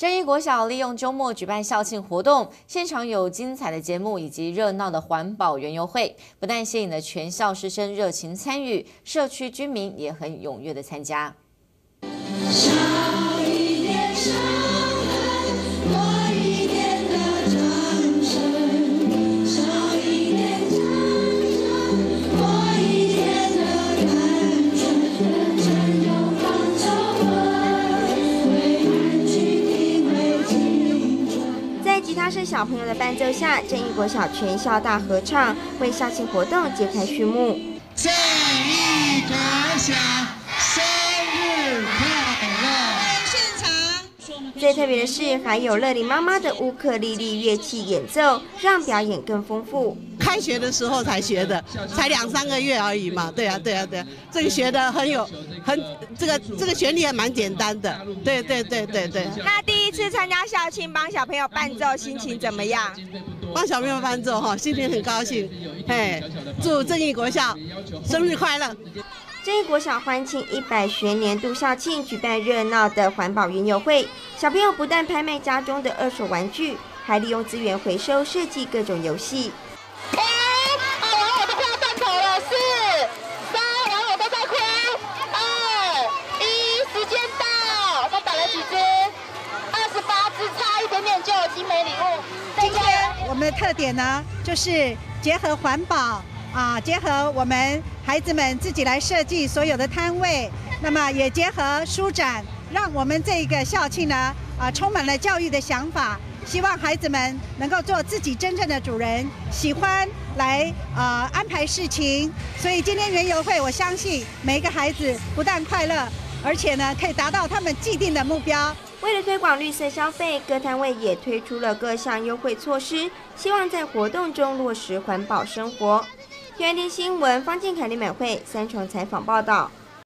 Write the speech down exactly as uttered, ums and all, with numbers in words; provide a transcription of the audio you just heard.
正义国小利用周末举办校庆活动，现场有精彩的节目以及热闹的环保园游会，不但吸引了全校师生热情参与，社区居民也很踊跃的参加。 吉他社小朋友的伴奏下，正义国小全校大合唱为校庆活动揭开序幕。 正义国小生日快乐！现场最特别的是，还有乐龄妈妈的乌克丽丽乐器演奏，让表演更丰富。 开学的时候才学的，才两三个月而已嘛。对啊，对啊，对啊，这个学的很有很这个这个旋律还蛮简单的。对对对对对。 那第一次参加校庆，帮小朋友伴奏，心情怎么样？ 帮小朋友伴奏哈，心情很高兴。嘿，祝正义国校生日快乐！ 正义国小欢庆一百学年度校庆，举办热闹的环保园游会。小朋友不但拍卖家中的二手玩具，还利用资源回收设计各种游戏。 哎，啊，网友都快要断头了，四、三，网友都在哭。二、一，时间到，都打了几只？二十八只，差一点点就有精美礼物。 今天我们的特点呢，就是结合环保。啊，结合我们孩子们自己来设计所有的摊位，那么也结合书展，让我们这个校庆呢，啊，充满了教育的想法，希望孩子们能够做自己真正的主人，喜欢来呃安排事情。所以今天园游会，我相信每一个孩子不但快乐，而且呢可以达到他们既定的目标。 为了推广绿色消费，各摊位也推出了各项优惠措施，希望在活动中落实环保生活。天天新闻方建凯、李美惠三重采访报道。